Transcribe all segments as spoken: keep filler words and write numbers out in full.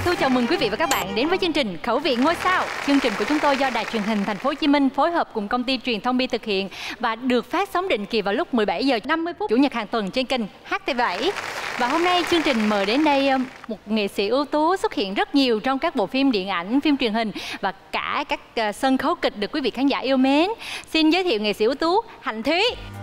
Thu chào mừng quý vị và các bạn đến với chương trình Khẩu vị ngôi sao. Chương trình của chúng tôi do Đài Truyền hình Thành phố Hồ Chí Minh phối hợp cùng công ty Truyền thông Bi thực hiện và được phát sóng định kỳ vào lúc mười bảy giờ năm mươi phút chủ nhật hàng tuần trên kênh hát tê vê bảy. Và hôm nay chương trình mời đến đây một nghệ sĩ ưu tú xuất hiện rất nhiều trong các bộ phim điện ảnh, phim truyền hình và cả các sân khấu kịch được quý vị khán giả yêu mến. Xin giới thiệu nghệ sĩ ưu tú Hạnh Thúy.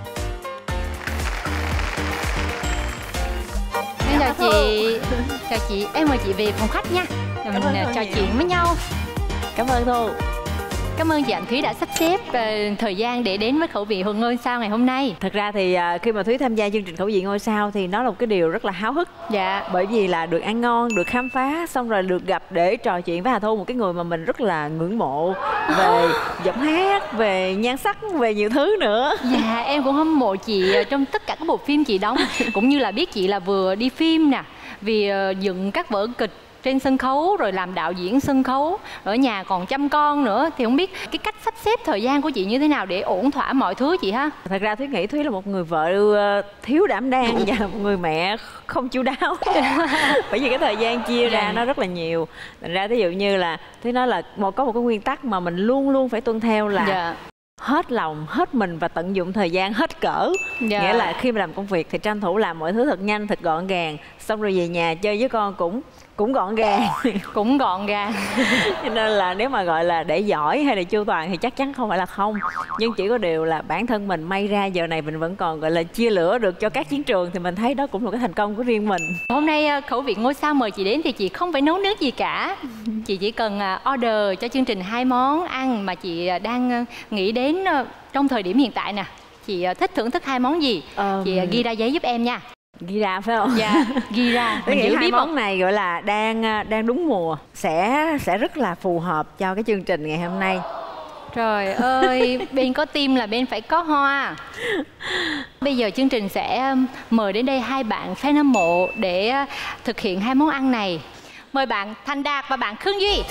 Em chào chị. Chào chị, em mời chị về phòng khách nha. Rồi mình trò chuyện với nhau. Cảm ơn Thu. Cảm ơn chị Hạnh Thúy đã sắp xếp uh, thời gian để đến với Khẩu vị ngôi sao ngày hôm nay. Thật ra thì uh, khi mà Thúy tham gia chương trình Khẩu vị ngôi sao thì nó là một cái điều rất là háo hức. Dạ. Bởi vì là được ăn ngon, được khám phá, xong rồi được gặp để trò chuyện với Hà Thu, một cái người mà mình rất là ngưỡng mộ về giọng hát, về nhan sắc, về nhiều thứ nữa. Dạ, em cũng hâm mộ chị trong tất cả các bộ phim chị đóng. Cũng như là biết chị là vừa đi phim nè, vì uh, dựng các vở kịch trên sân khấu, rồi làm đạo diễn sân khấu, ở nhà còn chăm con nữa. Thì không biết cái cách sắp xếp thời gian của chị như thế nào để ổn thỏa mọi thứ chị ha? Thật ra Thúy nghĩ Thúy là một người vợ thiếu đảm đang và một người mẹ không chu đáo. Bởi vì cái thời gian chia ra nó rất là nhiều. Thành ra ví dụ như là Thúy nói là một có một cái nguyên tắc mà mình luôn luôn phải tuân theo là dạ. hết lòng, hết mình và tận dụng thời gian hết cỡ. Dạ. Nghĩa là khi mà làm công việc thì tranh thủ làm mọi thứ thật nhanh, thật gọn gàng. Xong rồi về nhà chơi với con cũng cũng gọn gàng. Cũng gọn gàng. Cho nên là nếu mà gọi là để giỏi hay là chu toàn thì chắc chắn không phải là không. Nhưng chỉ có điều là bản thân mình may ra giờ này mình vẫn còn gọi là chia lửa được cho các chiến trường, thì mình thấy đó cũng là cái thành công của riêng mình. Hôm nay Khẩu vị ngôi sao mời chị đến thì chị không phải nấu nướng gì cả. Chị chỉ cần order cho chương trình hai món ăn mà chị đang nghĩ đến trong thời điểm hiện tại nè. Chị thích thưởng thức hai món gì? Um... Chị ghi ra giấy giúp em nha. Ghi ra phải không? Dạ, ghi ra. Mình nghĩ hai món này gọi là đang đang đúng mùa, sẽ sẽ rất là phù hợp cho cái chương trình ngày hôm nay. Trời ơi, bên có tim là bên phải có hoa. Bây giờ chương trình sẽ mời đến đây hai bạn fan hâm mộ để thực hiện hai món ăn này. Mời bạn Thành Đạt và bạn Khương Duy.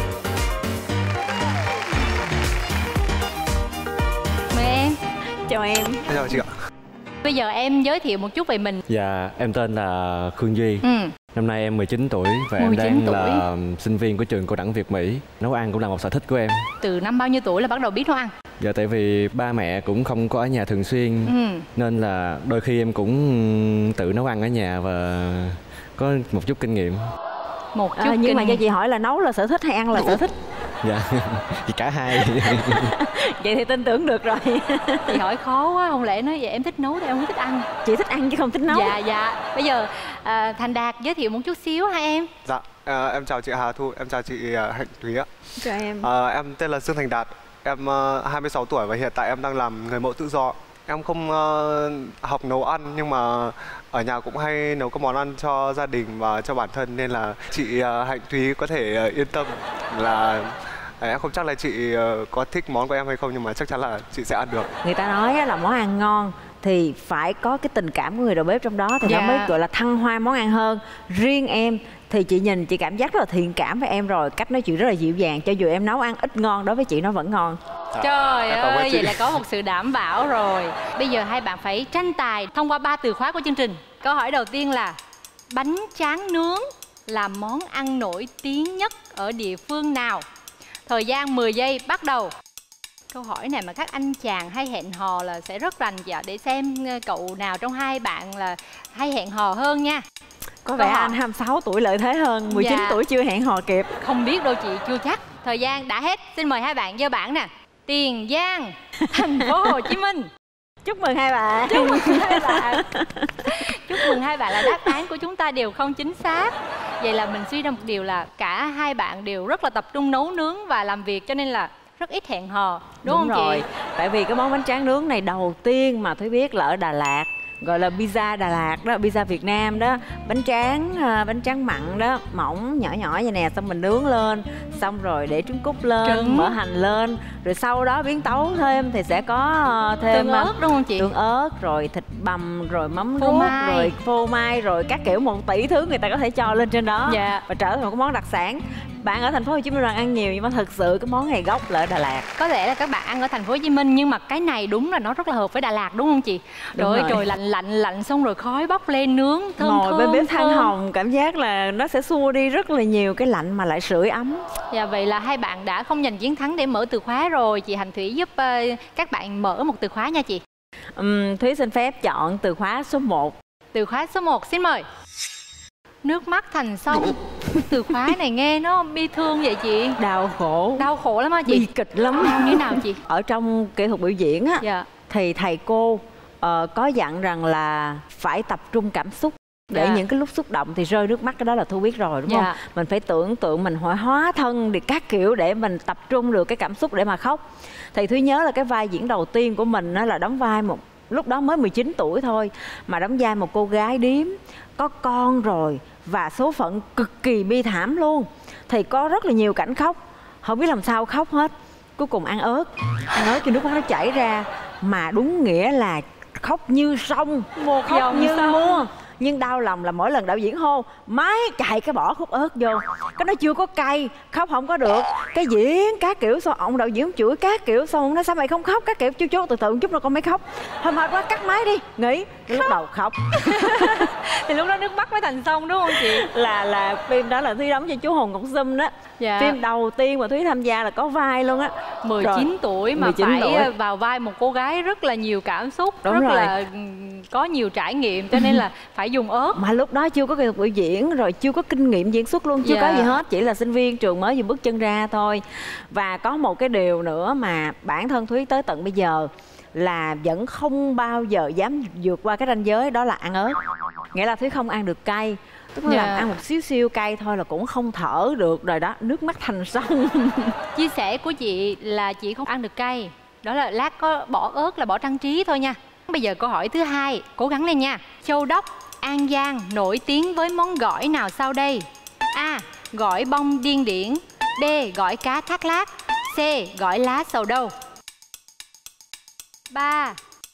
Mời em. Chào em. Chào chị ạ. Bây giờ em giới thiệu một chút về mình. Dạ, em tên là Khương Duy. Ừ. Năm nay em mười chín tuổi và em đang tuổi. là sinh viên của trường cao đẳng Việt Mỹ. Nấu ăn cũng là một sở thích của em. Từ năm bao nhiêu tuổi là bắt đầu biết nấu ăn? Dạ, tại vì ba mẹ cũng không có ở nhà thường xuyên. Ừ. Nên là đôi khi em cũng tự nấu ăn ở nhà và có một chút kinh nghiệm. Một chút à, nhưng kinh mà cho chị hỏi là nấu là sở thích hay ăn là sở thích? Dạ, thì cả hai. Vậy thì tin tưởng được rồi. Chị hỏi khó quá, không lẽ nói vậy em thích nấu thì em không thích ăn? Chị thích ăn chứ không thích nấu. Dạ, dạ. Bây giờ à, Thành Đạt giới thiệu một chút xíu hai em. Dạ, à, em chào chị Hà Thu, em chào chị uh, Hạnh Thúy ạ. Chào em. À, em tên là Dương Thành Đạt, em uh, hai mươi sáu tuổi và hiện tại em đang làm người mẫu tự do. Em không uh, học nấu ăn nhưng mà ở nhà cũng hay nấu các món ăn cho gia đình và cho bản thân, nên là chị uh, Hạnh Thúy có thể uh, yên tâm là à, em không chắc là chị uh, có thích món của em hay không, nhưng mà chắc chắn là chị sẽ ăn được. Người ta nói là món ăn ngon thì phải có cái tình cảm của người đầu bếp trong đó thì dạ. nó mới gọi là thăng hoa món ăn hơn. Riêng em thì chị nhìn chị cảm giác rất là thiện cảm với em rồi, cách nói chuyện rất là dịu dàng, cho dù em nấu ăn ít ngon đối với chị nó vẫn ngon. Trời ơi, vậy là có một sự đảm bảo rồi. Bây giờ hai bạn phải tranh tài thông qua ba từ khóa của chương trình. Câu hỏi đầu tiên là bánh tráng nướng là món ăn nổi tiếng nhất ở địa phương nào? Thời gian mười giây bắt đầu. Câu hỏi này mà các anh chàng hay hẹn hò là sẽ rất rành dạ, để xem cậu nào trong hai bạn là hay hẹn hò hơn nha. Có vẻ anh hai mươi sáu tuổi lợi thế hơn, mười chín dạ. tuổi chưa hẹn hò kịp. Không biết đâu chị, chưa chắc. Thời gian đã hết, xin mời hai bạn giơ bảng nè. Tiền Giang, Thành phố Hồ Chí Minh. Chúc mừng hai bạn. Chúc mừng hai bạn. Chúc mừng hai bạn là đáp án của chúng ta đều không chính xác. Vậy là mình suy ra một điều là cả hai bạn đều rất là tập trung nấu nướng và làm việc, cho nên là rất ít hẹn hò. Đúng, đúng không rồi. Chị? Tại vì cái món bánh tráng nướng này đầu tiên mà Thúy biết là ở Đà Lạt, gọi là pizza Đà Lạt đó, pizza Việt Nam đó. Bánh tráng, bánh tráng mặn đó, mỏng nhỏ nhỏ vậy nè, xong mình nướng lên, xong rồi để trứng cút lên, trứng. mỡ hành lên, rồi sau đó biến tấu thêm thì sẽ có thêm tương ớt đúng không chị? Tương ớt, rồi thịt bằm, rồi mắm phô ruốc, mai. rồi phô mai, rồi các kiểu một tỷ thứ người ta có thể cho lên trên đó. Dạ. Và trở thành một cái món đặc sản. Bạn ở thành phố Hồ Chí Minh đang ăn nhiều nhưng mà thật sự cái món này gốc là ở Đà Lạt. Có lẽ là các bạn ăn ở thành phố Hồ Chí Minh nhưng mà cái này đúng là nó rất là hợp với Đà Lạt đúng không chị? Rồi trời lạnh lạnh lạnh xong rồi khói bốc lên nướng thơm ngồi thơm. bên bếp than thơm. hồng cảm giác là nó sẽ xua đi rất là nhiều cái lạnh mà lại sưởi ấm. Dạ vậy là hai bạn đã không giành chiến thắng để mở từ khóa rồi. Chị Hành Thủy giúp uh, các bạn mở một từ khóa nha chị. Uhm, Thúy xin phép chọn từ khóa số một. Từ khóa số một xin mời. Nước mắt thành sông. Từ khóa này nghe nó bi thương vậy chị. Đau khổ. Đau khổ lắm á chị. Bi kịch lắm. Đau như thế nào chị? Ở trong kỹ thuật biểu diễn á, dạ. thì thầy cô uh, có dặn rằng là phải tập trung cảm xúc. Để dạ. những cái lúc xúc động thì rơi nước mắt, cái đó là Thu biết rồi đúng dạ. không? Mình phải tưởng tượng mình hóa hóa thân thì các kiểu để mình tập trung được cái cảm xúc để mà khóc. Thì Thúy nhớ là cái vai diễn đầu tiên của mình đó là đóng vai một, lúc đó mới mười chín tuổi thôi, mà đóng vai một cô gái điếm có con rồi và số phận cực kỳ bi thảm luôn. Thì có rất là nhiều cảnh khóc, không biết làm sao khóc hết. Cuối cùng ăn ớt, ăn ớt cho nước mắt nó chảy ra, mà đúng nghĩa là khóc như sông, một khóc dòng như sông. mưa. Nhưng đau lòng là mỗi lần đạo diễn hô máy chạy cái bỏ khúc ớt vô, cái nó chưa có cay, khóc không có được, cái diễn các kiểu, xong ông đạo diễn chửi các kiểu, xong ông nói sao mày không khóc các kiểu, chú chú từ từ một chút nữa con mới khóc, thôi mệt quá cắt máy đi, nghỉ. Lúc đầu khóc. Thì lúc đó nước mắt mới thành sông đúng không chị? Là là phim đó là Thúy đóng cho chú Hồn Ngọc Sum đó. Dạ. Phim đầu tiên mà Thúy tham gia là có vai luôn á. mười chín rồi. Tuổi mà phải tuổi. Vào vai một cô gái rất là nhiều cảm xúc, đúng rất rồi. Là có nhiều trải nghiệm, cho nên là phải dùng ớt. Mà lúc đó chưa có kỹ thuật biểu diễn, rồi chưa có kinh nghiệm diễn xuất luôn, chưa dạ. có gì hết, chỉ là sinh viên trường mới vừa bước chân ra thôi. Và có một cái điều nữa mà bản thân Thúy tới tận bây giờ là vẫn không bao giờ dám vượt qua cái ranh giới, đó là ăn ớt. Nghĩa là Thúy không ăn được cay, tức là yeah. ăn một xíu xíu cay thôi là cũng không thở được rồi đó, nước mắt thành sông. Chia sẻ của chị là chị không ăn được cay, đó là lát có bỏ ớt là bỏ trang trí thôi nha. Bây giờ câu hỏi thứ hai, cố gắng lên nha. Châu Đốc, An Giang nổi tiếng với món gỏi nào sau đây? A. Gỏi bông điên điển. B. Gỏi cá thác lác. C. Gỏi lá sầu đâu. Ba,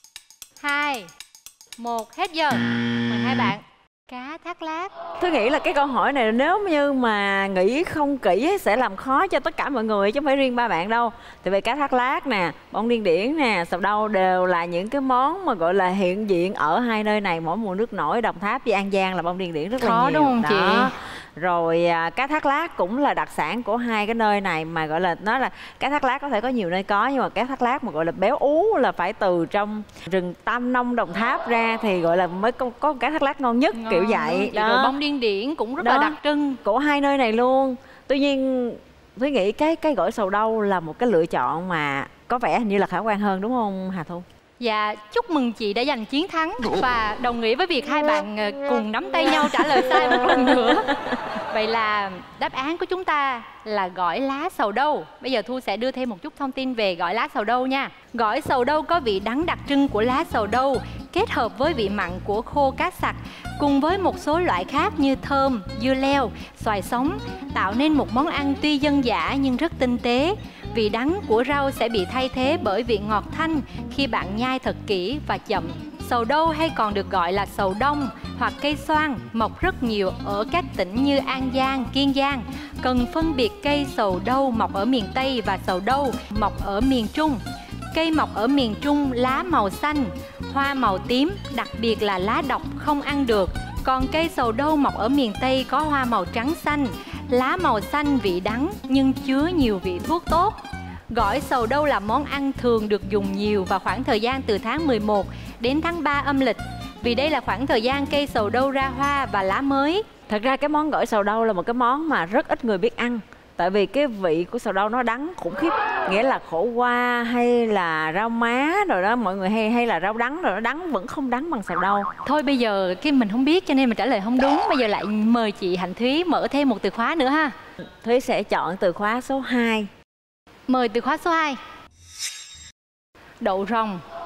hai, một, hết giờ. Mời hai bạn. Cá thác lác. Tôi nghĩ là cái câu hỏi này nếu như mà nghĩ không kỹ sẽ làm khó cho tất cả mọi người chứ không phải riêng ba bạn đâu. Tại vì cá thác lác nè, bông điên điển nè, sầu đâu đều là những cái món mà gọi là hiện diện ở hai nơi này mỗi mùa nước nổi. Đồng Tháp với An Giang là bông điên điển rất khó là nhiều. Đúng không đó. Chị? Rồi à, cá thác lác cũng là đặc sản của hai cái nơi này, mà gọi là nó là cá thác lác có thể có nhiều nơi có, nhưng mà cá thác lác mà gọi là béo ú là phải từ trong rừng Tam Nông Đồng Tháp ra thì gọi là mới có, có cá thác lác ngon nhất. Ngon, kiểu vậy đó. Rồi bông điên điển cũng rất đó. là đặc trưng của hai nơi này luôn. Tuy nhiên Thúy nghĩ cái cái gỏi sầu đâu là một cái lựa chọn mà có vẻ hình như là khả quan hơn, đúng không Hà Thu? Dạ, chúc mừng chị đã giành chiến thắng và đồng nghĩa với việc hai bạn cùng nắm tay nhau trả lời sai một lần nữa. Vậy là đáp án của chúng ta là gỏi lá sầu đâu. Bây giờ Thu sẽ đưa thêm một chút thông tin về gỏi lá sầu đâu nha. Gỏi sầu đâu có vị đắng đặc trưng của lá sầu đâu kết hợp với vị mặn của khô cá sặc cùng với một số loại khác như thơm, dưa leo, xoài sống tạo nên một món ăn tuy dân dã nhưng rất tinh tế. Vị đắng của rau sẽ bị thay thế bởi vị ngọt thanh khi bạn nhai thật kỹ và chậm. Sầu đâu hay còn được gọi là sầu đông hoặc cây xoan mọc rất nhiều ở các tỉnh như An Giang, Kiên Giang. Cần phân biệt cây sầu đâu mọc ở miền Tây và sầu đâu mọc ở miền Trung. Cây mọc ở miền Trung lá màu xanh, hoa màu tím, đặc biệt là lá độc không ăn được. Còn cây sầu đâu mọc ở miền Tây có hoa màu trắng xanh, lá màu xanh vị đắng nhưng chứa nhiều vị thuốc tốt. Gỏi sầu đâu là món ăn thường được dùng nhiều vào khoảng thời gian từ tháng mười một đến tháng ba âm lịch, vì đây là khoảng thời gian cây sầu đâu ra hoa và lá mới. Thật ra cái món gỏi sầu đâu là một cái món mà rất ít người biết ăn. Tại vì cái vị của sầu đâu nó đắng khủng khiếp. Nghĩa là khổ qua hay là rau má rồi đó, mọi người hay hay là rau đắng rồi nó đắng vẫn không đắng bằng sầu đâu. Thôi bây giờ cái mình không biết cho nên mình trả lời không đúng. Bây giờ lại mời chị Hạnh Thúy mở thêm một từ khóa nữa ha. Thúy sẽ chọn từ khóa số hai. Mời từ khóa số hai. Đậu rồng.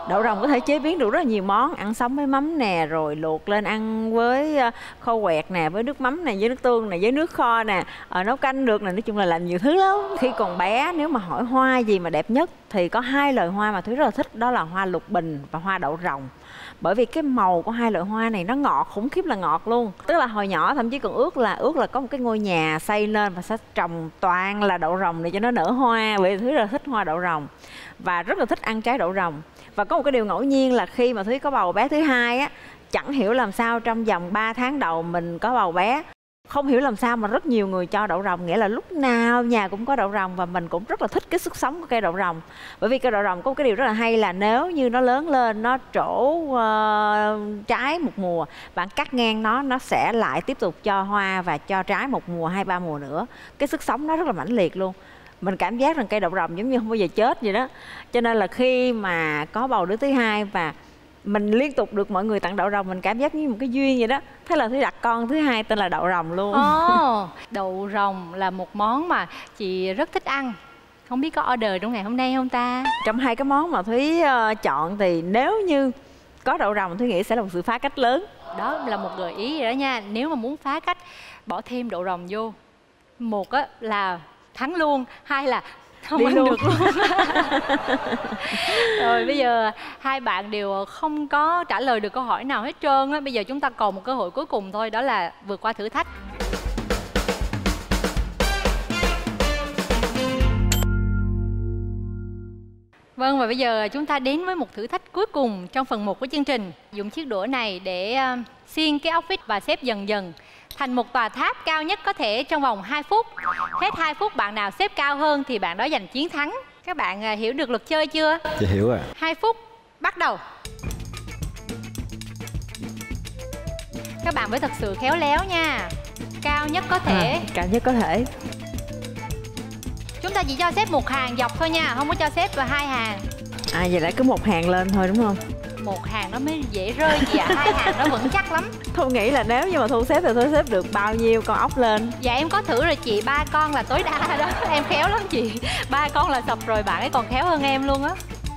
Đậu rồng có thể chế biến được rất là nhiều món, ăn sống với mắm nè, rồi luộc lên ăn với kho quẹt nè, với nước mắm nè, với nước tương nè, với nước kho nè, ờ, nấu canh được nè, nói chung là làm nhiều thứ lắm. Khi còn bé nếu mà hỏi hoa gì mà đẹp nhất thì có hai loại hoa mà Thúy rất là thích, đó là hoa lục bình và hoa đậu rồng. Bởi vì cái màu của hai loại hoa này nó ngọt, khủng khiếp là ngọt luôn. Tức là hồi nhỏ thậm chí còn ước là ước là có một cái ngôi nhà xây lên và sẽ trồng toàn là đậu rồng để cho nó nở hoa. Bởi vì Thúy rất là thích hoa đậu rồng và rất là thích ăn trái đậu rồng. Và có một cái điều ngẫu nhiên là khi mà Thúy có bầu bé thứ hai á, chẳng hiểu làm sao trong vòng ba tháng đầu mình có bầu bé, không hiểu làm sao mà rất nhiều người cho đậu rồng, nghĩa là lúc nào nhà cũng có đậu rồng. Và mình cũng rất là thích cái sức sống của cây đậu rồng. Bởi vì cây đậu rồng có một cái điều rất là hay là nếu như nó lớn lên, nó trổ uh, trái một mùa, bạn cắt ngang nó, nó sẽ lại tiếp tục cho hoa và cho trái một mùa, hai ba mùa nữa. Cái sức sống nó rất là mãnh liệt luôn. Mình cảm giác rằng cây đậu rồng giống như không bao giờ chết vậy đó. Cho nên là khi mà có bầu đứa thứ hai và mình liên tục được mọi người tặng đậu rồng, mình cảm giác như một cái duyên vậy đó. Thế là Thúy đặt con thứ hai tên là đậu rồng luôn. Ồ, đậu rồng là một món mà chị rất thích ăn. Không biết có order trong ngày hôm nay không ta? Trong hai cái món mà Thúy uh, chọn thì nếu như có đậu rồng Thúy nghĩ sẽ là một sự phá cách lớn. Đó là một gợi ý rồi đó nha. Nếu mà muốn phá cách, bỏ thêm đậu rồng vô. Một á là thắng luôn, hai là không đi ăn luôn. được luôn. Rồi bây giờ hai bạn đều không có trả lời được câu hỏi nào hết trơn á. Bây giờ chúng ta còn một cơ hội cuối cùng thôi, đó là vượt qua thử thách. Vâng, và bây giờ chúng ta đến với một thử thách cuối cùng trong phần một của chương trình. Dùng chiếc đũa này để xiên cái ốc vít và xếp dần dần thành một tòa tháp cao nhất có thể trong vòng hai phút. Hết hai phút bạn nào xếp cao hơn thì bạn đó giành chiến thắng. Các bạn hiểu được luật chơi chưa? Dạ hiểu ạ. hai phút bắt đầu. Các bạn phải thật sự khéo léo nha. Cao nhất có thể. À, cao nhất có thể. Chúng ta chỉ cho xếp một hàng dọc thôi nha, không có cho xếp vào hai hàng. À vậy là cứ một hàng lên thôi đúng không? Một hàng nó mới dễ rơi chị ạ, à. Hai hàng nó vững chắc lắm. Thu nghĩ là nếu như mà Thu xếp thì Thu xếp được bao nhiêu con ốc lên? Dạ em có thử rồi chị, ba con là tối đa đó. Em khéo lắm chị, ba con là sập rồi, bạn ấy còn khéo hơn em luôn á.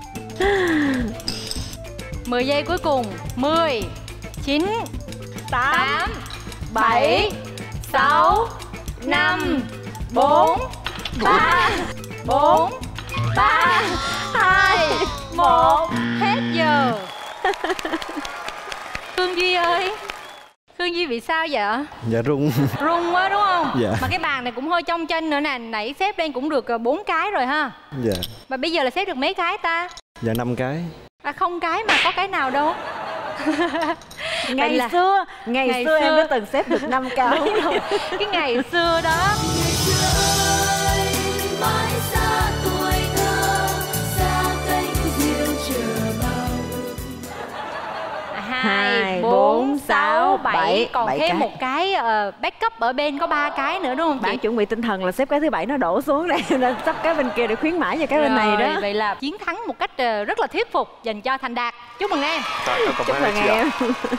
mười giây cuối cùng. Mười, chín, tám, bảy, sáu, năm, bốn, ba, bốn, ba, hai, một. Hết giờ. Khương Duy ơi, Khương Duy bị sao vậy? Dạ rung. Rung quá đúng không? Dạ. Mà cái bàn này cũng hơi trong chân nữa nè. Nãy xếp lên cũng được bốn cái rồi ha. Dạ. Mà bây giờ là xếp được mấy cái ta? Dạ năm cái. À không cái mà có cái nào đâu. Ngày là... xưa ngày, ngày xưa, xưa em đã từng xếp được năm cái. Đúng rồi. Cái ngày xưa đó. Hai, bốn, sáu, bảy. Còn bảy thêm cái. một cái uh, backup ở bên có ba cái nữa đúng không chị? Bạn chuẩn bị tinh thần là xếp cái thứ bảy nó đổ xuống đây nên sắp cái bên kia để khuyến mãi cho cái bên này đó. Vậy là chiến thắng một cách uh, rất là thuyết phục dành cho Thành Đạt. Chúc mừng em. Chúc mừng em.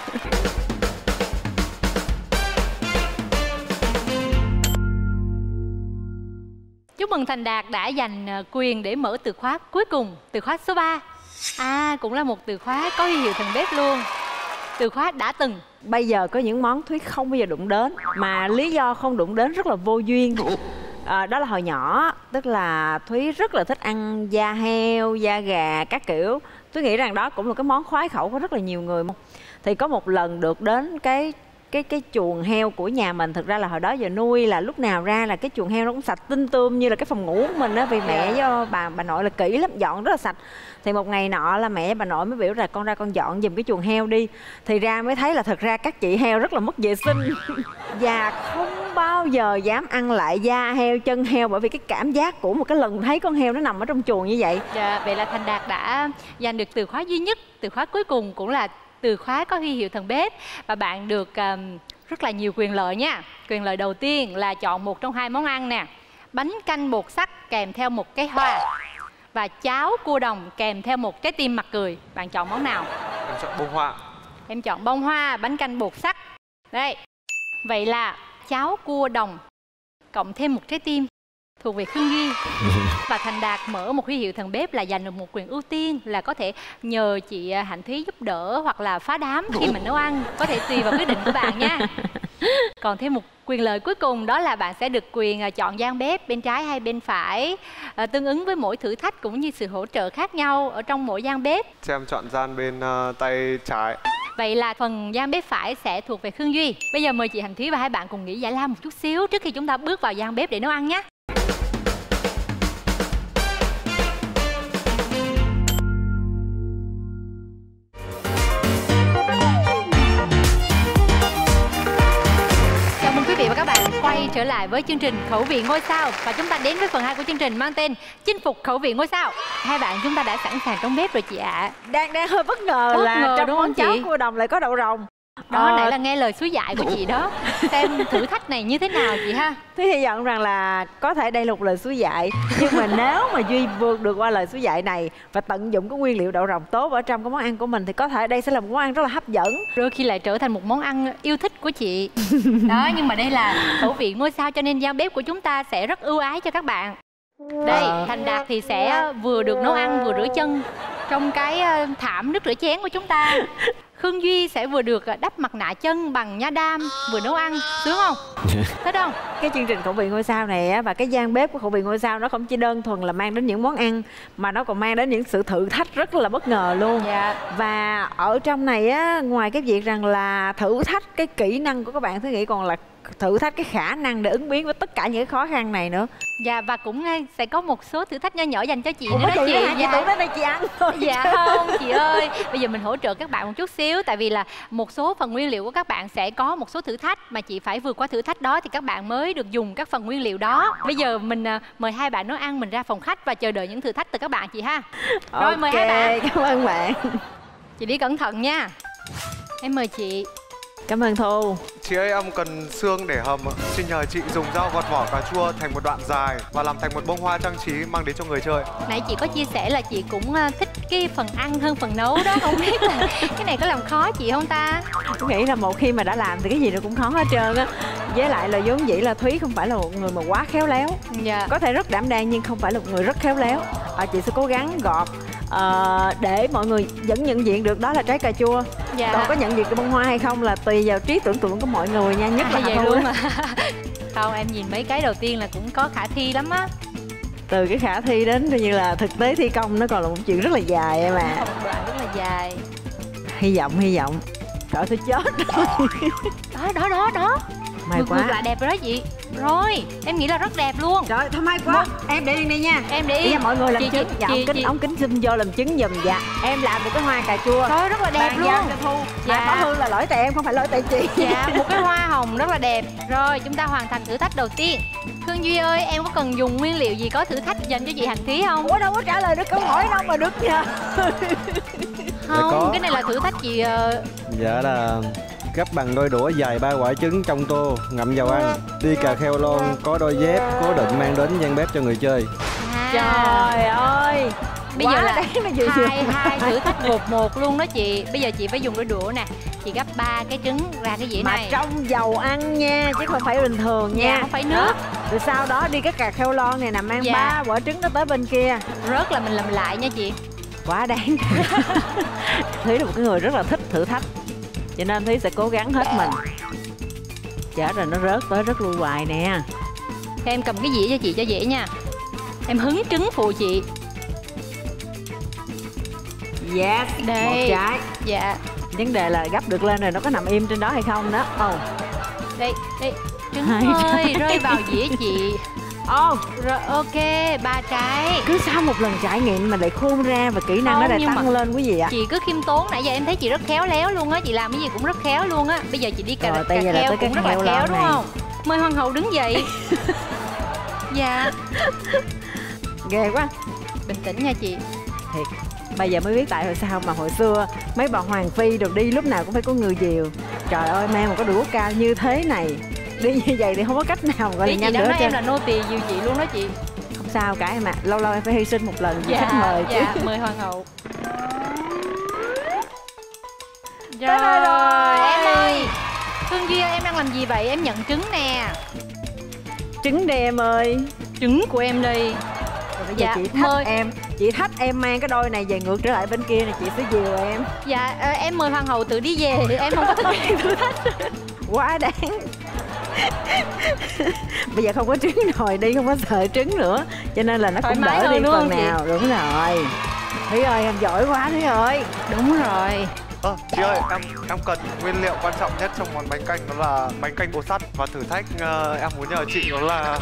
Chúc mừng Thành Đạt đã giành quyền để mở từ khóa cuối cùng, từ khóa số ba. À, cũng là một từ khóa có huy hiệu thần bếp luôn. Từ khóa đã từng. Bây giờ có những món Thúy không bao giờ đụng đến, mà lý do không đụng đến rất là vô duyên. À, đó là hồi nhỏ, tức là Thúy rất là thích ăn da heo, da gà, các kiểu. Thúy nghĩ rằng đó cũng là cái món khoái khẩu của rất là nhiều người. Thì có một lần được đến cái cái cái chuồng heo của nhà mình. Thực ra là hồi đó giờ nuôi là lúc nào ra là cái chuồng heo nó cũng sạch tinh tươm như là cái phòng ngủ của mình á. Vì mẹ với bà bà nội là kỹ lắm, dọn rất là sạch. Thì một ngày nọ là mẹ với bà nội mới biểu là con ra con dọn giùm cái chuồng heo đi. Thì ra mới thấy là thật ra các chị heo rất là mất vệ sinh. Và không bao giờ dám ăn lại da heo, chân heo. Bởi vì cái cảm giác của một cái lần thấy con heo nó nằm ở trong chuồng như vậy. Dạ, vậy là Thành Đạt đã giành được từ khóa duy nhất. Từ khóa cuối cùng cũng là từ khóa có huy hiệu thần bếp. Và bạn được um, rất là nhiều quyền lợi nha. Quyền lợi đầu tiên là chọn một trong hai món ăn nè. Bánh canh bột sắc kèm theo một cái hoa. Và cháo cua đồng kèm theo một trái tim mặt cười. Bạn chọn món nào? Em chọn bông hoa. Em chọn bông hoa, bánh canh bột sắc. Đây. Vậy là cháo cua đồng cộng thêm một trái tim thuộc về Khương Duy. Và Thành Đạt mở một huy hiệu thần bếp là giành được một quyền ưu tiên là có thể nhờ chị Hạnh Thúy giúp đỡ hoặc là phá đám khi mình nấu ăn. Có thể tùy vào quyết định của bạn nha. Còn thêm một quyền lợi cuối cùng đó là bạn sẽ được quyền chọn gian bếp bên trái hay bên phải, à, tương ứng với mỗi thử thách cũng như sự hỗ trợ khác nhau ở trong mỗi gian bếp. Cho em chọn gian bên uh, tay trái. Vậy là phần gian bếp phải sẽ thuộc về Khương Duy. Bây giờ mời chị Hạnh Thúy và hai bạn cùng nghỉ giải lao một chút xíu trước khi chúng ta bước vào gian bếp để nấu ăn nhé. Và các bạn quay trở lại với chương trình Khẩu vị ngôi sao và chúng ta đến với phần hai của chương trình mang tên Chinh phục khẩu vị ngôi sao. Hai bạn chúng ta đã sẵn sàng trong bếp rồi chị ạ. À. Đang đang hơi bất ngờ bất là ngờ, trong món cháo chị? cua đồng lại có đậu rồng. Đó ờ... nãy là nghe lời suối dại của chị đó. Xem thử thách này như thế nào chị ha. Thúy hy vọng rằng là có thể đây là một lời suối dại, nhưng mà nếu mà Duy vượt được qua lời suối dại này và tận dụng cái nguyên liệu đậu rồng tốt ở trong cái món ăn của mình thì có thể đây sẽ là một món ăn rất là hấp dẫn, đôi khi lại trở thành một món ăn yêu thích của chị. Đó, nhưng mà đây là khẩu vị ngôi sao cho nên gian bếp của chúng ta sẽ rất ưu ái cho các bạn. Đây, Thành Đạt thì sẽ vừa được nấu ăn vừa rửa chân trong cái thảm nước rửa chén của chúng ta. Khương Duy sẽ vừa được đắp mặt nạ chân bằng nha đam, vừa nấu ăn, sướng không? Thích không? Cái chương trình khẩu vị ngôi sao này á, và cái gian bếp của khẩu vị ngôi sao nó không chỉ đơn thuần là mang đến những món ăn mà nó còn mang đến những sự thử thách rất là bất ngờ luôn. Dạ. Và ở trong này á, ngoài cái việc rằng là thử thách cái kỹ năng của các bạn, Thúy nghĩ còn là thử thách cái khả năng để ứng biến với tất cả những khó khăn này nữa. Dạ, và cũng sẽ có một số thử thách nho nhỏ dành cho chị Ủa, nữa đó chị. Dạ. Chị tưởng đến đây chị ăn thôi. Dạ không chị ơi, bây giờ mình hỗ trợ các bạn một chút xíu. Tại vì là một số phần nguyên liệu của các bạn sẽ có một số thử thách mà chị phải vượt qua thử thách đó thì các bạn mới được dùng các phần nguyên liệu đó. Bây giờ mình mời hai bạn nấu ăn, mình ra phòng khách và chờ đợi những thử thách từ các bạn chị ha. Rồi okay, mời hai bạn. Cảm ơn bạn. Chị đi cẩn thận nha. Em mời chị. Cảm ơn Thu. Chị ơi, em cần xương để hầm. Xin nhờ chị dùng dao gọt vỏ cà chua thành một đoạn dài và làm thành một bông hoa trang trí mang đến cho người chơi. Nãy chị có chia sẻ là chị cũng thích cái phần ăn hơn phần nấu đó. Không biết là cái này có làm khó chị không ta? Tôi nghĩ là một khi mà đã làm thì cái gì nó cũng khó hết trơn á. Với lại là vốn dĩ là Thúy không phải là một người mà quá khéo léo. Dạ. Có thể rất đảm đang nhưng không phải là một người rất khéo léo. à, Chị sẽ cố gắng gọt à, để mọi người vẫn nhận diện được đó là trái cà chua. Dạ. Còn có nhận diện cái bông hoa hay không là tùy vào trí tưởng tượng của mọi người nha. Nhất à, là vậy Thu luôn mà. Không, em nhìn mấy cái đầu tiên là cũng có khả thi lắm á. Từ cái khả thi đến như là thực tế thi công nó còn là một chuyện rất là dài em à. Một đoạn rất là dài. Hy vọng, hy vọng. Cỡ tôi chết rồi. Đó, đó, đó, đó. May ngược, quá. Ngược lại đẹp rồi đó chị. Rồi, em nghĩ là rất đẹp luôn. Trời thôi may quá. Một... Em để yên đi nha. Em để yên. Bây giờ mọi người làm chị, chứng. Chị, dạ, chị, ống kính, chị. ống kính zoom vô làm chứng giùm. Dạ. Em làm được cái hoa cà chua. Trời, rất là đẹp Bàn luôn. giao cho Thu. Dạ. Bảo Hương là lỗi tại em, không phải lỗi tại chị. Dạ, một cái hoa hồng rất là đẹp. Rồi, chúng ta hoàn thành thử thách đầu tiên. Khương Duy ơi, em có cần dùng nguyên liệu gì có thử thách dành cho chị Hạnh Thúy không? Ủa đâu có trả lời được câu hỏi đâu mà được nha. Không, có. cái này là thử thách chị. Uh... Dạ là gấp bằng đôi đũa dài ba quả trứng trong tô, ngậm vào ăn. Đi cà kheo lon, có đôi dép cố định mang đến gian bếp cho người chơi. À. Trời ơi. Bây giờ là vừa hai, hai thử thách gột một luôn đó chị. Bây giờ chị phải dùng đôi đũa nè. Chị gấp ba cái trứng ra cái dĩa mà này. Mà trong dầu ăn nha, chứ không phải bình thường nha. Dạ, không phải nước. Đó. Rồi sau đó đi cái cà kheo lon này nè, mang dạ. ba quả trứng đó tới bên kia. Rớt là mình làm lại nha chị. Quá đáng. Thúy là một cái người rất là thích thử thách, cho nên Thúy sẽ cố gắng hết mình. Chết rồi, nó rớt tới rất lui hoài nè. Thế em cầm cái dĩa cho chị cho dễ nha. Em hứng trứng phụ chị. Yes, đây. Một trái. Dạ. Vấn đề là gấp được lên rồi nó có nằm im trên đó hay không đó. Ồ. Oh. Đây, đây. Trứng ơi, rơi vào dĩa chị. Ồ. Oh. Rồi, ok, ba trái. Cứ sau một lần trải nghiệm mà lại khôn ra và kỹ năng không, nó lại tăng mà lên quý vị ạ. Chị cứ khiêm tốn, nãy giờ em thấy chị rất khéo léo luôn á. Chị làm cái gì cũng rất khéo luôn á. Bây giờ chị đi cà, rồi, cà kheo cũng rất là khéo đúng này. không? Mời hoàng hậu đứng dậy. Dạ. Ghê quá. Bình tĩnh nha chị. Thiệt. Bây giờ mới biết tại hồi sao mà hồi xưa mấy bà hoàng phi được đi lúc nào cũng phải có người dìu. Trời ơi, mang một cái đũa cao như thế này, đi như vậy thì không có cách nào gọi là nhanh nữa. Em là nô tỳ dìu chị luôn đó chị. Không sao cả em ạ, à. Lâu lâu em phải hy sinh một lần vì dạ, khách mời chứ. Dạ, mời hoàng hậu. Rồi, rồi em ơi. Hương Duy ơi, em đang làm gì vậy? Em nhận trứng nè. Trứng đây em ơi. Trứng của em đây. Rồi bây giờ Dạ, chị thách mời. em, chị thách em mang cái đôi này về ngược trở lại bên kia này, chị sẽ dìu em. Dạ ờ, em mời hoàng hậu tự đi về, em không có thực hiện thử thách. Quá đáng. Bây giờ không có trứng rồi, đi không có sợ trứng nữa, cho nên là nó Thoải cũng mái đỡ hơn đi đúng phần không chị? nào. Đúng rồi. Thúy ơi, em giỏi quá Thúy ơi. Đúng rồi. Ơ, chị ơi, em em cần nguyên liệu quan trọng nhất trong món bánh canh đó là bánh canh bột sắt, và thử thách ờ, em muốn nhờ chị đó là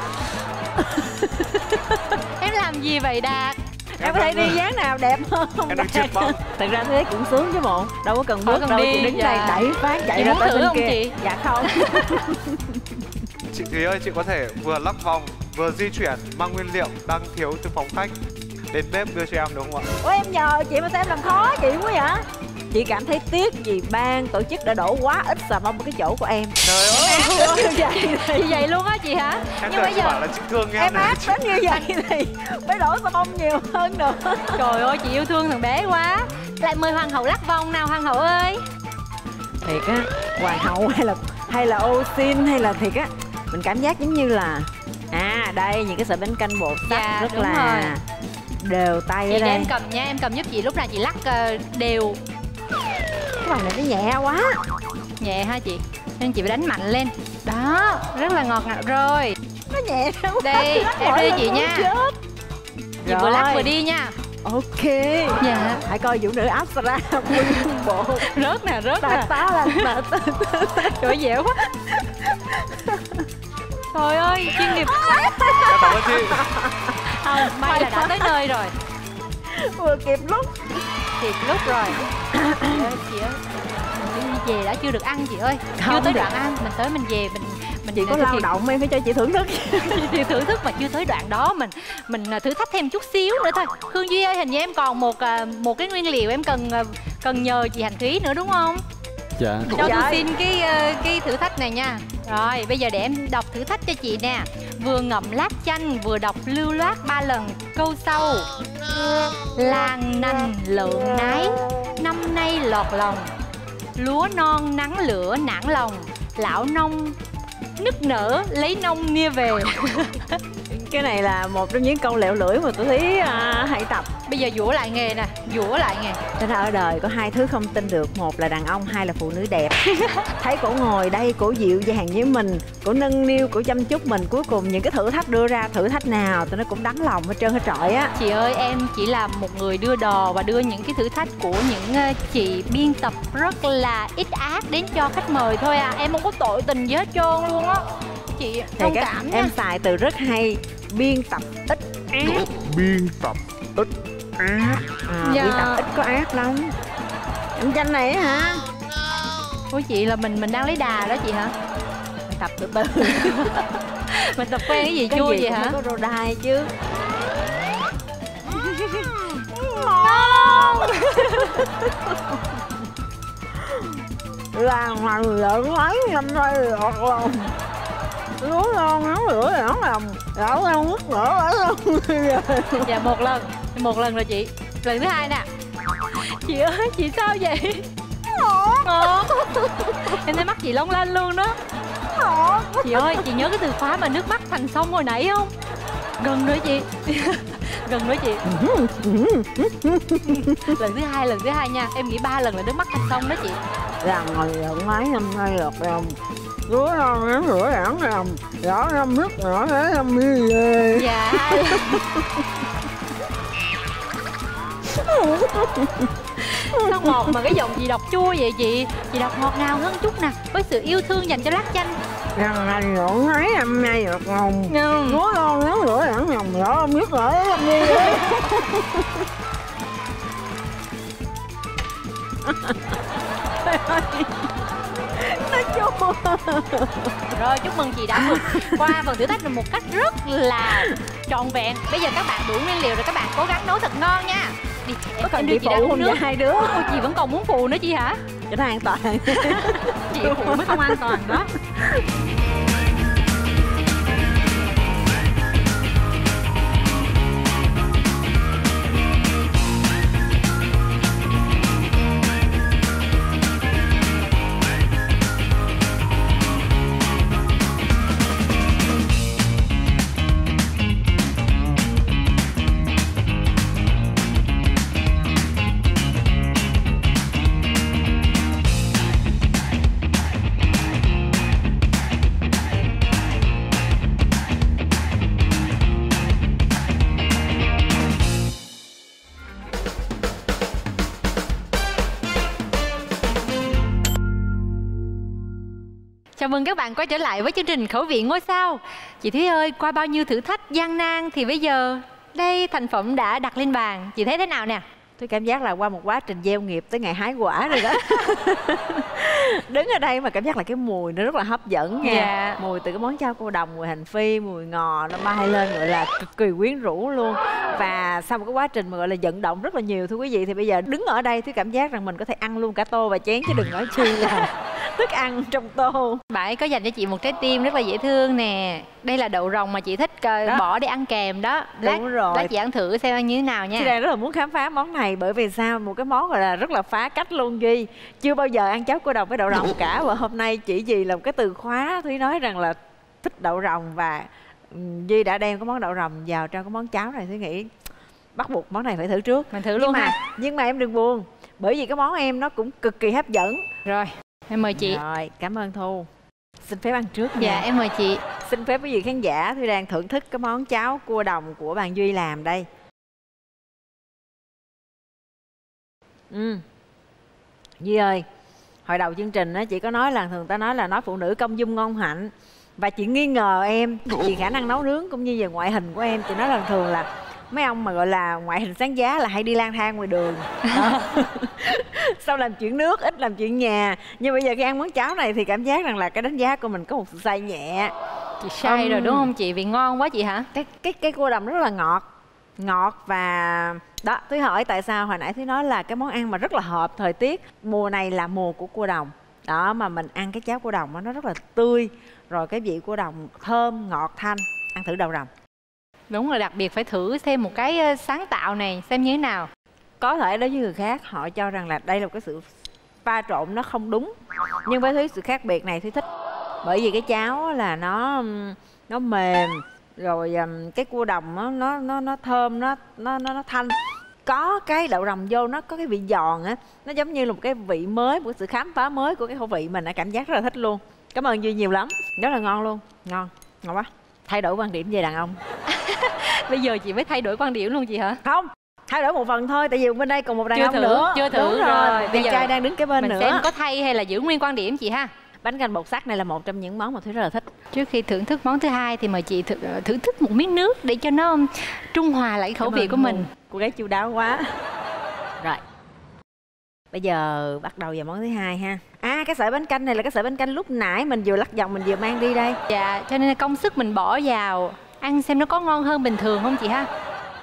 Em làm gì vậy Đạt? Em có thể đang- đi dáng nào đẹp hơn không? Em đang triệt bom. Thật ra thế cũng sướng chứ bộ. Đâu có cần Khỏi bước cần đâu, đi, chị đứng dạ. đây đẩy phát chạy Chị ra muốn tới thử bên không kia. chị? Dạ không. Chị Thúy ơi, chị có thể vừa lắc vòng vừa di chuyển mang nguyên liệu đang thiếu từ phòng khách đến bếp đưa cho em được không ạ? Ủa em nhờ chị mà sao em làm khó chị quá vậy? Chị cảm thấy tiếc vì ban tổ chức đã đổ quá ít xà bông ở cái chỗ của em. Trời ơi, Như vậy thì Như vậy luôn á chị hả? em Nhưng tưởng bây chị giờ bảo là chị thương em em này. áp đến như vậy thì phải đổ xà bông nhiều hơn nữa. trời ơi chị yêu thương thằng bé quá. Lại mời hoàng hậu lắc vòng nào hoàng hậu ơi. Thiệt á, hoàng hậu hay là hay là ô xin hay là thiệt á, mình cảm giác giống như là à đây những cái sợi bánh canh bột sắt Dạ, rất đúng là rồi. đều tay Chị ở để đây. em cầm nha, em cầm giúp chị lúc nào chị lắc ờ, đều. Cái vòng này nó nhẹ quá. Nhẹ ha chị, nên chị phải đánh mạnh lên. Đó, rất là ngọt ngào rồi. Nó nhẹ quá. Đây, Lắc em mỗi đưa lần chị muốn nha. chết. Chị vừa lắc Rồi. vừa đi nha. Ok. Dạ. Hãy coi vũ nữ Apsara nguyên bộ. Rớt nè, rớt Tạt nè. tá là tạt tá. Trời dẻo quá. Trời ơi, chuyên nghiệp. Em cảm ơn chị. Không, may là đã tới nơi rồi. Vừa kịp lúc. Thiệt lúc rồi. Chị ơi, chị ơi. Mình đi về đã chưa được ăn chị ơi. Chưa Không tới được. đoạn ăn, mình tới mình về mình mình Chị có thực lao hiện- động em phải cho chị thưởng thức. chị thưởng thức mà chưa tới đoạn đó mình mình à, thử thách thêm chút xíu nữa thôi. Hương Duy ơi, hình như em còn một à, một cái nguyên liệu em cần à, cần nhờ chị Hành Thúy nữa đúng không? Dạ. Cho tôi Dạ. xin cái à, cái thử thách này nha. Rồi bây giờ để em đọc thử thách cho chị nè. Vừa ngậm lát chanh vừa đọc lưu loát ba lần câu sau: làng nành lợn nái, năm nay lọt lòng, lúa non nắng lửa nản lòng, lão nông nức nở lấy nông nia về. Cái này là một trong những câu lẹo lưỡi mà tôi thấy à, hay tập. Bây giờ dũa lại nghề nè, dũa lại nghề. Cho nên ở đời có hai thứ không tin được, một là đàn ông, hai là phụ nữ đẹp. Thấy cổ ngồi đây, cổ dịu dàng với mình, cổ nâng niu, cổ chăm chút mình, cuối cùng những cái thử thách đưa ra, thử thách nào tôi nó cũng đắng lòng hết trơn hết trọi á. Chị ơi, em chỉ là một người đưa đò và đưa những cái thử thách của những ờ, chị biên tập rất là ít ác đến cho khách mời thôi à. Em không có tội tình gì hết trơn luôn á. Chị thông Thiệt á, cảm nha. em xài từ rất hay, biên tập ít ác. Biên tập ít ác. À, Dạ. biên tập ít có ác lắm. Em tranh này á hả? Ủa chị là mình mình đang lấy đà đó chị hả? Mình tập từ từ. Mình tập quen cái gì Cái chua gì vậy cũng hả? phải có rô đai chứ. Ngon. Làng này lợn mấy năm nay lọt lòng, lúa non nắng lửa nản lòng, lão ăn nước nở ở lòng. Dạ một lần, một lần rồi chị. Lần thứ hai nè. Chị ơi, chị sao vậy? Ngon. Em thấy mắt chị long lanh luôn đó. Chị ơi, chị nhớ cái từ khóa mà nước mắt thành sông hồi nãy không? Gần rồi chị. Gần rồi chị. Lần thứ hai, lần thứ hai nha. Em nghĩ ba lần là nước mắt thành sông đó chị. Làng này lợn mấy năm nay lọt lòng, lúa non nắng lửa nản lòng, lão năm nước nở lấy năm đi về. Dạ. Sao ngọt mà cái giọng chị đọc chua vậy chị? Chị đọc ngọt ngào hơn chút nè, với sự yêu thương dành cho lát chanh. Làng này lợn mấy năm nay lọt lòng, Ừ. lúa non nắng lửa nản lòng, lão năm nước nở lấy năm đi về. Nó chua. Rồi, chúc mừng chị đã vượt qua phần thử thách này một cách rất là trọn vẹn. Bây giờ các bạn đủ nguyên liệu rồi, các bạn cố gắng nấu thật ngon nha. Đi, em, Có cần em đưa chị chị ra phụ uống không nước. vậy hai đứa? Ôi, chị vẫn còn muốn phụ nữa chị hả? Cho nó an toàn. Chị phụ mới không an toàn đó. Chào mừng các bạn quay trở lại với chương trình Khẩu vị ngôi sao. Chị Thúy ơi, qua bao nhiêu thử thách gian nan thì bây giờ đây thành phẩm đã đặt lên bàn. Chị thấy thế nào nè? Tôi cảm giác là qua một quá trình gieo nghiệp tới ngày hái quả rồi đó. Đứng ở đây mà cảm giác là cái mùi nó rất là hấp dẫn nha. Dạ. Mùi từ cái món chao cô đồng, mùi hành phi, mùi ngò nó bay lên gọi là cực kỳ quyến rũ luôn. Và sau một cái quá trình mà gọi là vận động rất là nhiều thưa quý vị, thì bây giờ đứng ở đây tôi cảm giác rằng mình có thể ăn luôn cả tô và chén, chứ đừng nói chi là thức ăn trong tô. Bạn ấy có dành cho chị một trái tim rất là dễ thương nè. Đây là đậu rồng mà chị thích uh, bỏ để ăn kèm đó. Lát, Đúng rồi. lát chị ăn thử xem ăn như thế nào nha. Chị đang rất là muốn khám phá món này, bởi vì sao? Một cái món gọi là rất là phá cách luôn Duy. Chưa bao giờ ăn cháo cô đồng với đậu rồng cả. Và hôm nay chỉ vì là một cái từ khóa Thúy nói rằng là thích đậu rồng, và Duy đã đem cái món đậu rồng vào trong cái món cháo này. Thúy nghĩ bắt buộc món này phải thử trước. Mình thử nhưng luôn mà, ha. Nhưng mà em đừng buồn, bởi vì cái món em nó cũng cực kỳ hấp dẫn. Rồi, em mời chị. Rồi, cảm ơn Thu. Xin phép ăn trước nha. Dạ, em mời chị. Xin phép quý vị khán giả, Thúy đang thưởng thức cái món cháo cua đồng của bạn Duy làm đây. Ừ. Duy ơi, hồi đầu chương trình á, chị có nói là thường ta nói là nói phụ nữ công dung ngon hạnh, và chị nghi ngờ em vì khả năng nấu nướng cũng như về ngoại hình của em. Chị nói là thường là mấy ông mà gọi là ngoại hình sáng giá là hay đi lang thang ngoài đường đó. Sau làm chuyện nước, ít làm chuyện nhà. Nhưng bây giờ khi ăn món cháo này thì cảm giác rằng là cái đánh giá của mình có một sự sai nhẹ. Chị sai um, rồi đúng không chị? Vì ngon quá chị hả? Cái cái cái cua đồng rất là ngọt. Ngọt và đó, Thúy hỏi tại sao hồi nãy Thúy nói là cái món ăn mà rất là hợp thời tiết. Mùa này là mùa của cua đồng. Đó, mà mình ăn cái cháo cua đồng nó rất là tươi. Rồi cái vị cua đồng thơm, ngọt, thanh. Ăn thử đậu rồng. Đúng rồi, đặc biệt phải thử thêm một cái sáng tạo này xem như thế nào. Có thể đối với người khác họ cho rằng là đây là một cái sự pha trộn nó không đúng, nhưng với Thúy sự khác biệt này Thúy thích. Bởi vì cái cháo là nó nó mềm, rồi cái cua đồng nó nó nó, nó thơm, nó nó nó thanh. Có cái đậu rồng vô nó có cái vị giòn á, nó giống như là một cái vị mới, một sự khám phá mới của cái khẩu vị mình. Cảm giác rất là thích luôn. Cảm ơn Duy nhiều lắm, rất là ngon luôn, ngon, ngon quá. Thay đổi quan điểm về đàn ông. Bây giờ chị mới thay đổi quan điểm luôn chị hả? Không, thay đổi một phần thôi, tại vì bên đây còn một đàn chưa ông thử, nữa. Chưa thử Đúng rồi, rồi. Bây Đàn giờ trai đang đứng kế bên mình nữa. Mình xem có thay hay là giữ nguyên quan điểm chị ha. Bánh canh bột sắc này là một trong những món mà Thúy rất là thích. Trước khi thưởng thức món thứ hai thì mời chị thử, thử thức một miếng nước để cho nó trung hòa lại khẩu vị của mình. Cô gái chu đáo quá. Rồi, bây giờ bắt đầu vào món thứ hai ha. À, cái sợi bánh canh này là cái sợi bánh canh lúc nãy mình vừa lắc vòng mình vừa mang đi đây. Dạ, cho nên công sức mình bỏ vào ăn xem nó có ngon hơn bình thường không chị ha.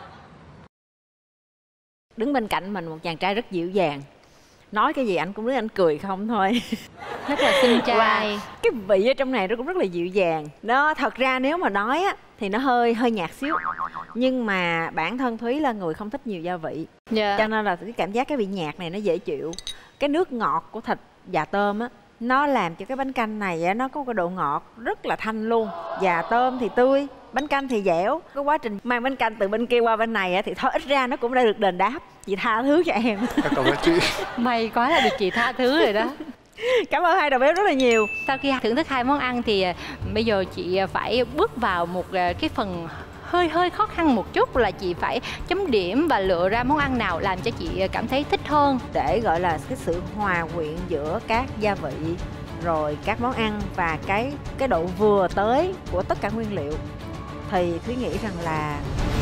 Đứng bên cạnh mình một chàng trai rất dịu dàng, nói cái gì anh cũng biết anh cười không thôi. Rất là xinh trai. Và cái vị ở trong này nó cũng rất là dịu dàng. Nó thật ra nếu mà nói á thì nó hơi hơi nhạt xíu, nhưng mà bản thân Thúy là người không thích nhiều gia vị. Dạ. Cho nên là cái cảm giác cái vị nhạt này nó dễ chịu. Cái nước ngọt của thịt và tôm á, nó làm cho cái bánh canh này á, nó có cái độ ngọt rất là thanh luôn. Và tôm thì tươi, bánh canh thì dẻo. Cái quá trình mang bánh canh từ bên kia qua bên này á, thì thôi ít ra nó cũng đã được đền đáp. Chị tha thứ cho em. Cảm ơn chị. May quá là được chị tha thứ rồi đó. Cảm ơn hai đầu bếp rất là nhiều. Sau khi thưởng thức hai món ăn thì bây giờ chị phải bước vào một cái phần hơi hơi khó khăn một chút, là chị phải chấm điểm và lựa ra món ăn nào làm cho chị cảm thấy thích hơn. Để gọi là cái sự hòa quyện giữa các gia vị, rồi các món ăn và cái cái độ vừa tới của tất cả nguyên liệu, thì Thúy nghĩ rằng là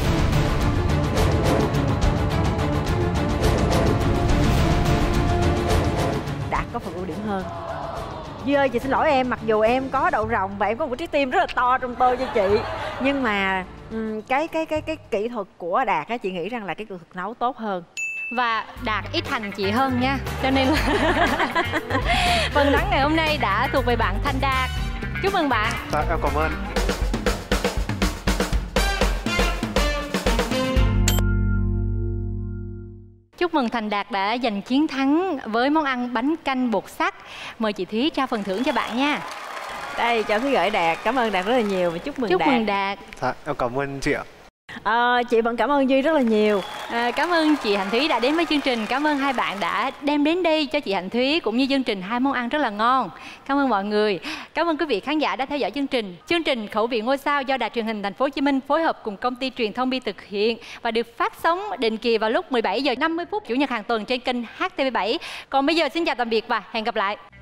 Đạt có phần ưu điểm hơn. Duy ơi, chị xin lỗi em, mặc dù em có đậu rồng và em có một trái tim rất là to trong tô cho chị, nhưng mà um, cái cái cái cái kỹ thuật của Đạt á, chị nghĩ rằng là cái kỹ thuật nấu tốt hơn. Và Đạt ít hành chị hơn nha, cho nên là phần thắng ngày hôm nay đã thuộc về bạn Thành Đạt. Chúc mừng bạn. Dạ, em cảm ơn. Chúc mừng Thành Đạt đã giành chiến thắng với món ăn bánh canh bột sắt. Mời chị Thúy trao phần thưởng cho bạn nha. Đây, cho Thúy gửi Đạt. Cảm ơn Đạt rất là nhiều và chúc mừng chúc Đạt. Chúc mừng Đạt. Dạ, em cảm ơn chị ạ. À, chị vẫn cảm ơn Duy rất là nhiều. À, cảm ơn chị Hạnh Thúy đã đến với chương trình. Cảm ơn hai bạn đã đem đến đây cho chị Hạnh Thúy cũng như chương trình hai món ăn rất là ngon. Cảm ơn mọi người. Cảm ơn quý vị khán giả đã theo dõi chương trình. Chương trình Khẩu vị ngôi sao do Đài Truyền hình Thành phố Hồ Chí Minh phối hợp cùng công ty Truyền thông Bi thực hiện và được phát sóng định kỳ vào lúc mười bảy giờ năm mươi phút chủ nhật hàng tuần trên kênh H T V bảy. Còn bây giờ xin chào tạm biệt và hẹn gặp lại.